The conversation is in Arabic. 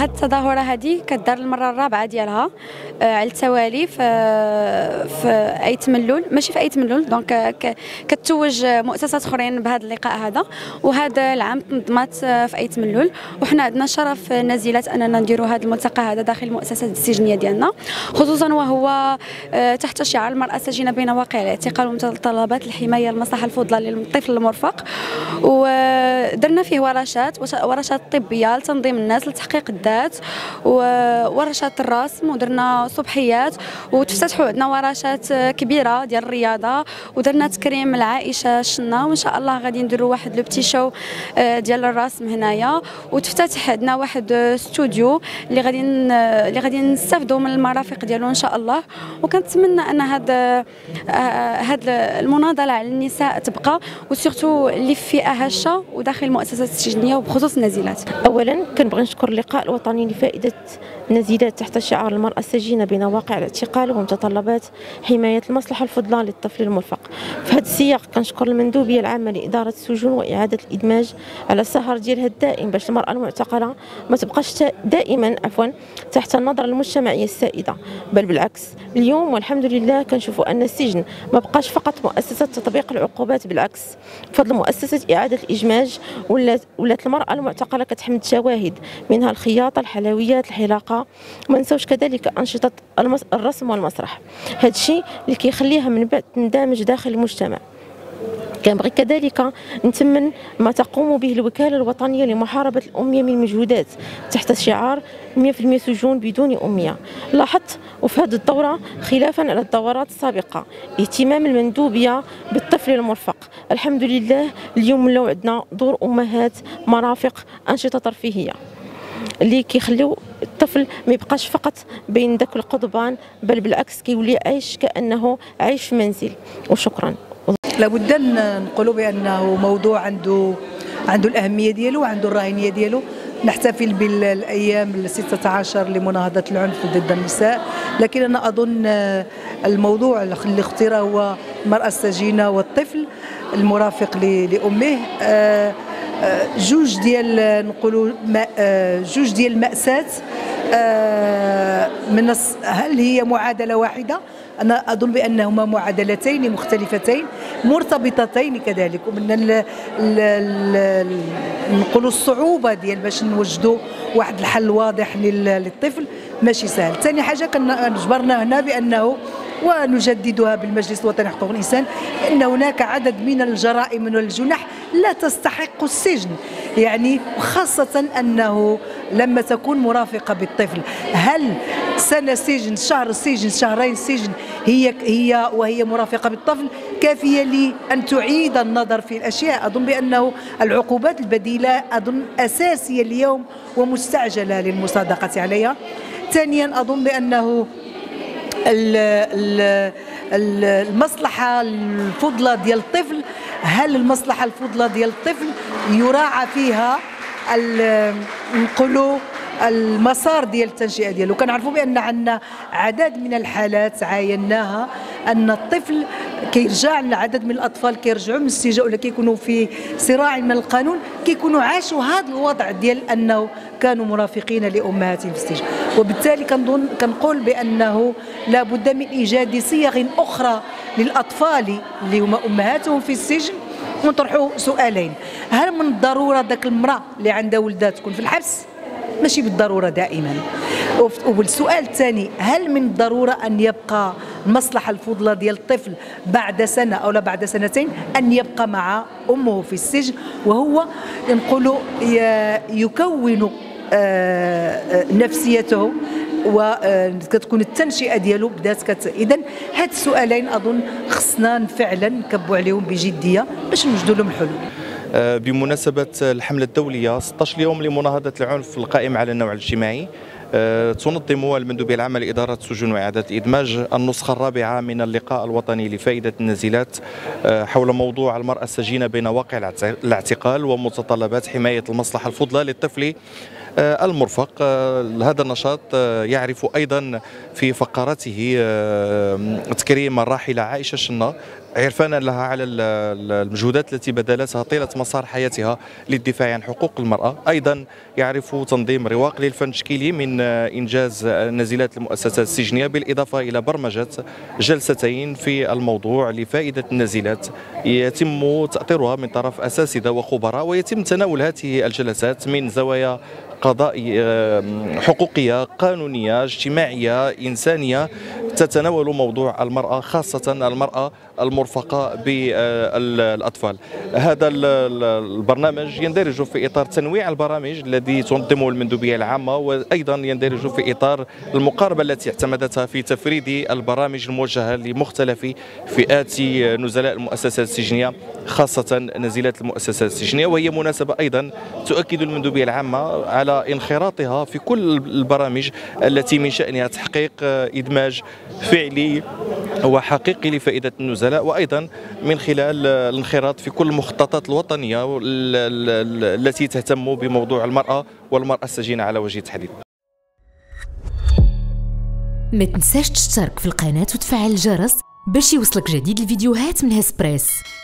هاد التظاهرة هذه كدار المرة الرابعة ديالها على التوالي في أيت ملول، ماشي في أيت ملول، دونك كتوج مؤسسات أخرين بهذا اللقاء هذا، وهذا العام تنظمت في أيت ملول، وحنا عندنا شرف نزيلات أننا نديروا هذا الملتقى هذا داخل المؤسسات السجنية ديالنا، خصوصا وهو تحت شعار المرأة السجينة بين واقع الاعتقال ومتطلبات الحماية المصلحة الفضلى للطفل المرفق. ودرنا فيه ورشات طبية لتنظيم الناس لتحقيق الذات، وورشات الرسم، ودرنا صبحيات، وتفتحوا عندنا ورشات كبيرة ديال الرياضة، ودرنا تكريم العائشة الشنا، وإن شاء الله غادي نديروا واحد لو بتي شو ديال الرسم هنايا، وتفتح عندنا واحد استوديو اللي غادي نستافدوا من المرافق ديالو ان شاء الله. وكنتمنى ان هاد المناضله على النساء تبقى، وسورتو اللي في فئه هشه وداخل المؤسسات السجنيه وبخصوص النازلات. اولا كنبغي نشكر اللقاء الوطني لفائده النازلات تحت شعار المرأة السجينة بين واقع الاعتقال ومتطلبات حماية المصلحة الفضلى للطفل المرفق. في هذا السياق كنشكر المندوبية العامة لإدارة السجون وإعادة الإدماج على السهر ديالها الدائم باش المرأة المعتقلة ما تبقاش دائما تحت النظرة المجتمعية السائدة، بل بالعكس اليوم والحمد لله كنشوفوا أن السجن ما بقاش فقط مؤسسة تطبيق العقوبات، بالعكس بفضل مؤسسة إعادة الإدماج ولات المرأة المعتقلة كتحمد شواهد منها الخياطة، الحلويات، الحلاقة، ما نساوش كذلك أنشطة الرسم والمسرح. هذا الشيء اللي كيخليها من بعد تندمج داخل المجتمع. كنبغي كذلك نتمن ما تقوم به الوكالة الوطنية لمحاربة الأمية من مجهودات تحت شعار 100% سجون بدون أمية. لاحظت وفي هذه الدورة خلافا على الدورات السابقة اهتمام المندوبية بالطفل المرفق. الحمد لله اليوم لو عندنا دور أمهات، مرافق، أنشطة ترفيهية اللي كيخليو الطفل ما يبقاش فقط بين ذاك القضبان، بل بالعكس كيولي عايش كأنه عايش في منزل. وشكرا. لابد نقولوا بانه موضوع عنده الاهميه ديالو وعنده الراهنيه ديالو. نحتفل بالايام 16 لمناهضه العنف ضد النساء، لكن انا اظن الموضوع اللي اختيره هو المراه السجينه والطفل المرافق لامه. جوج ديال نقولوا جوج ديال المأساة. هل هي معادله واحده؟ أنا أظن بأنهما معادلتين مختلفتين مرتبطتين كذلك، ومن نقولوا الصعوبة ديال باش نوجدوا واحد الحل واضح للطفل ماشي سهل. ثاني حاجة جبرنا هنا بأنه ونجددها بالمجلس الوطني لحقوق الإنسان أن هناك عدد من الجرائم والجنح لا تستحق السجن، يعني خاصة أنه لما تكون مرافقة بالطفل، هل سنة سجن، شهر سجن، شهرين سجن وهي مرافقة بالطفل كافية لأن تعيد النظر في الأشياء؟ أظن بأنه العقوبات البديلة أظن أساسية اليوم ومستعجلة للمصادقة عليها. ثانيا أظن بأنه المصلحة الفضلى ديال الطفل، هل المصلحة الفضلى ديال الطفل يراعى فيها نقولوا المسار ديال التنشئه ديالو؟ كنعرفوا بان عندنا عدد من الحالات عايناها ان الطفل كيرجع لعدد من الاطفال كيرجعوا من السجن ولا كيكونوا في صراع من القانون، كيكونوا عاشوا هذا الوضع ديال انه كانوا مرافقين لامهاتهم في السجن. وبالتالي كنقول بانه لا بد من ايجاد صيغ اخرى للاطفال اللي هما امهاتهم في السجن. ونطرحوا سؤالين: هل من الضروره ذاك المراه اللي عندها ولدات تكون في الحبس؟ ماشي بالضروره دائما. والسؤال الثاني: هل من الضروره ان يبقى المصلحه الفضلى ديال الطفل بعد سنه او لا بعد سنتين ان يبقى مع امه في السجن وهو نقولوا يكون نفسيته وكتكون التنشئه ديالو بدات اذا هاد السؤالين اظن خصنا فعلا نكبوا عليهم بجديه باش نوجدوا لهم حلول. بمناسبة الحملة الدولية 16 يوم لمناهضة العنف القائم على النوع الاجتماعي، تنظم المندوبية العامة لإدارة السجون وإعادة الإدماج النسخة الرابعة من اللقاء الوطني لفائدة النازلات حول موضوع المرأة السجينة بين واقع الاعتقال ومتطلبات حماية المصلحة الفضلى للطفل المرفق. هذا النشاط يعرف أيضا في فقرته تكريم الراحلة عائشة الشنا عرفانا لها على المجهودات التي بذلتها طيلة مسار حياتها للدفاع عن حقوق المرأة. أيضا يعرف تنظيم رواق للفن التشكيلي من إنجاز نزيلات المؤسسات السجنية، بالإضافة إلى برمجة جلستين في الموضوع لفائدة النازلات يتم تأطيرها من طرف أساتذة وخبراء، ويتم تناول هذه الجلسات من زوايا قضائية، حقوقية، قانونية، اجتماعية، إنسانية، تتناول موضوع المرأة، خاصة المرأة المرفقة بالأطفال. هذا البرنامج يندرج في إطار تنويع البرامج الذي تنظمه المندوبية العامة، وأيضا يندرج في إطار المقاربة التي اعتمدتها في تفريد البرامج الموجهة لمختلف فئات نزلاء المؤسسات السجنية، خاصة نزيلات المؤسسات السجنية. وهي مناسبة أيضا تؤكد المندوبية العامة على انخراطها في كل البرامج التي من شأنها تحقيق إدماج فعلي وحقيقي لفائدة النزلاء، وأيضا من خلال الانخراط في كل المخططات الوطنية التي تهتم بموضوع المرأة والمرأة السجينة على وجه التحديد. ما تنساش تشترك في القناة وتفعل الجرس باش يوصلك جديد الفيديوهات من هسبريس.